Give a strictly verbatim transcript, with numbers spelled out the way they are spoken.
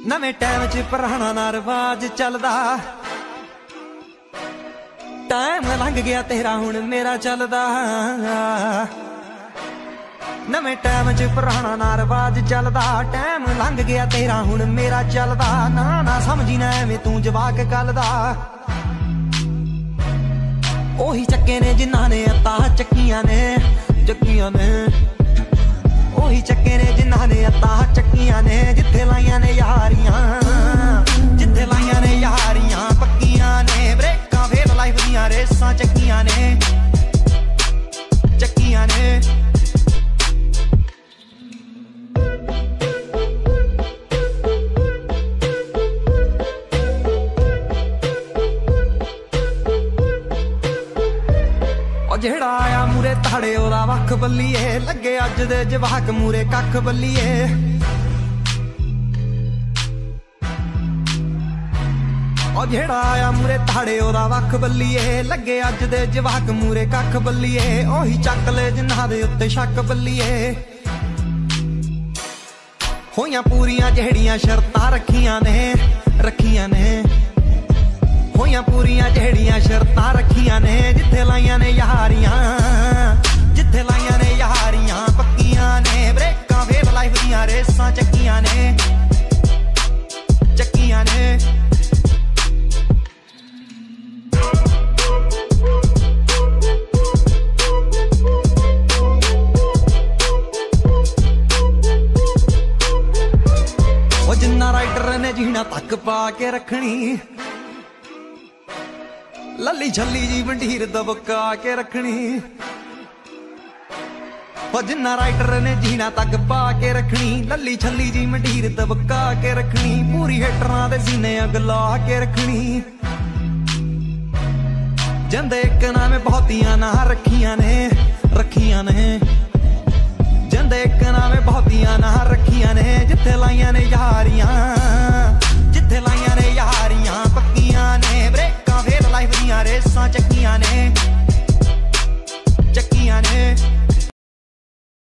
नवे टाइम च पुराना ना रिवाज चलदा, टाइम लंघ गया तेरा हुण मेरा चलदा। नवे टाइम च पुराना ना रिवाज चलदा, टाइम लंघ गया तेरा हुण मेरा चलदा। ना ना समझी ना एवें तू जवाक कल दा, ओही चक्के ने जिन्हां ने अत्तां चक्कियां ने चक्कियां ने, ओही चक्के ने जिन्हां ने अत्तां चक्कियां ने। जिथे लाइयां ने यारियां, जिथे लाइयां ने यारियां पक्कियां ने, ब्रेकां फेल लाइफ दियां रेसां चक्कियां ने चक्कियां ने। जेड़ा आया मूरे ताड़े ओदा वख बल्लीए, लगे अज दे जवाक मूरे कख बल्लीए। और जेड़ा आया मूरे ताड़े ओदा वख बल्लीए, लगे अज दे जवाक मूरे कख बल्लीए। ओही चक ले जिन्हां दे उत्ते शक बल्लीए, होइयां पूरियां जेहड़ियां शर्तां रखियां ने रखियां ने, होइयां पूरियां जेहड़ियां शर्तां रखियां ने। जिथे लाइयां ने यारियां, जिथे लाइयां ने यारियां पक्कियां ने, ब्रेकां फेल लाइफ दियां रेसां चक्कियां ने चक्कियां ने। ओ जिन्ना राइडर ने जीना तक पा के रखनी, लली छली जी मंडीर दबका के रखनी। जिन्ना राइडर ने जीना तक पा के रखनी, लली छली जी मंडीर दबका के रखनी। पूरी हेटरां दे सीने अगला के रखनी, जंदे एक नामे बहुतियां ना रखियां ने रखियां ने, जंदे एक नामे बहुतियां ना रखियां ने। जिथे लाइयां ने यारियां, जिथे लाइयां ने यारियां पक्कियां ने, ब्रेकां फेल लाइफ दियां रेसां